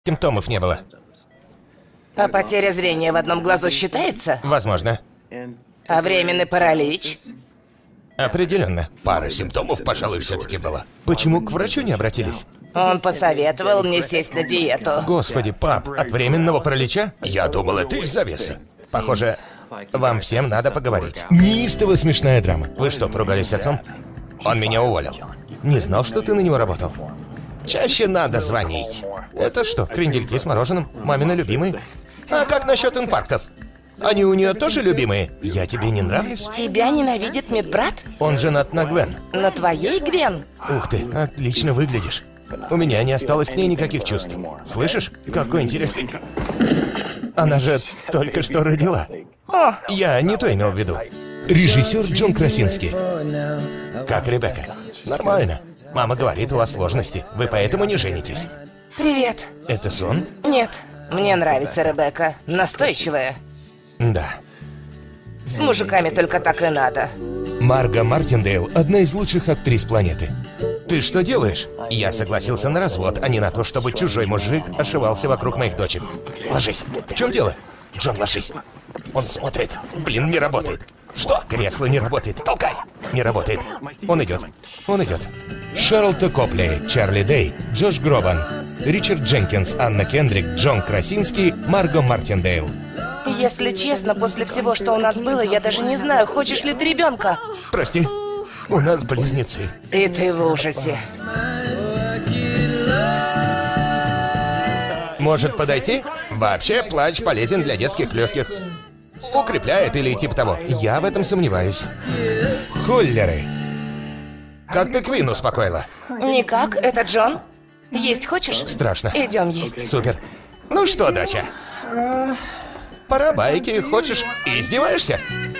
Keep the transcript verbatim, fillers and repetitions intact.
Симптомов не было. А потеря зрения в одном глазу считается? Возможно. А временный паралич? Определенно. Пара симптомов, пожалуй, все-таки была. Почему к врачу не обратились? Он посоветовал мне сесть на диету. Господи, пап, от временного паралича? Я думал, это из-за веса. Похоже, вам всем надо поговорить. Неистово смешная драма. Вы что, поругались с отцом? Он меня уволил. Не знал, что ты на него работал. Чаще надо звонить. Это что, крендельки с мороженым? Мамины любимые? А как насчет инфарктов? Они у нее тоже любимые? Я тебе не нравлюсь? Тебя ненавидит медбрат? Он женат на Гвен. На твоей Гвен? Ух ты, отлично выглядишь. У меня не осталось к ней никаких чувств. Слышишь? Какой интересный... Она же только что родила. О, Я не то имел в виду. Режиссер Джон Красинский. Как Ребекка? Нормально. Мама говорит, у вас сложности. Вы поэтому не женитесь. привет. Это сон? Нет, мне нравится Ребекка. Настойчивая. Да. С мужиками только так и надо. Марго Мартиндейл – одна из лучших актрис планеты. Ты что делаешь? Я согласился на развод, а не на то, чтобы чужой мужик ошивался вокруг моих дочек. Ложись. В чем дело? Джон, ложись. Он смотрит. Блин, не работает. Что? Кресло не работает. Толкай. Не работает. Он идет. Он идет. Шарлотта Копли, Чарли Дэй, Джош Гробан, Ричард Дженкинс, Анна Кендрик, Джон Красинский, Марго Мартиндейл. Если честно, после всего, что у нас было, я даже не знаю, хочешь ли ты ребенка. Прости, у нас близнецы. И ты в ужасе. Может подойти? Вообще, плач полезен для детских легких. Укрепляет или типа того. Я в этом сомневаюсь. Холлеры. Как ты Квин успокоила? Никак, это Джон. Есть хочешь? Страшно. Идем есть. Супер. Ну что, доча? Пора байки, хочешь? Издеваешься?